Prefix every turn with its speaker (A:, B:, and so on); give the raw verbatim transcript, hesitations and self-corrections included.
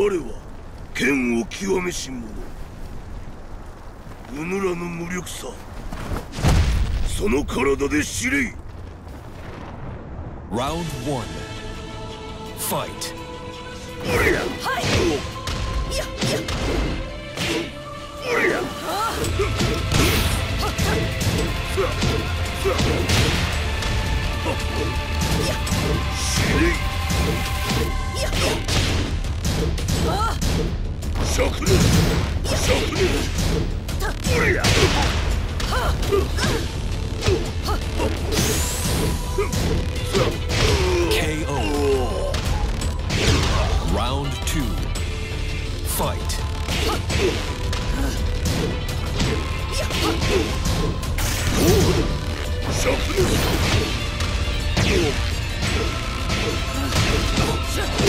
A: は剣を極めし者。うぬらの無力さ、その体で知れい。
B: Round one. Fight.
A: おりゃ、
C: はい。やっやっ。
A: おりゃ。知れい。
C: やっあ
A: しゃくねしゃくねおりゃ。
B: ケーオー. Round two. Fight.
A: しゃくね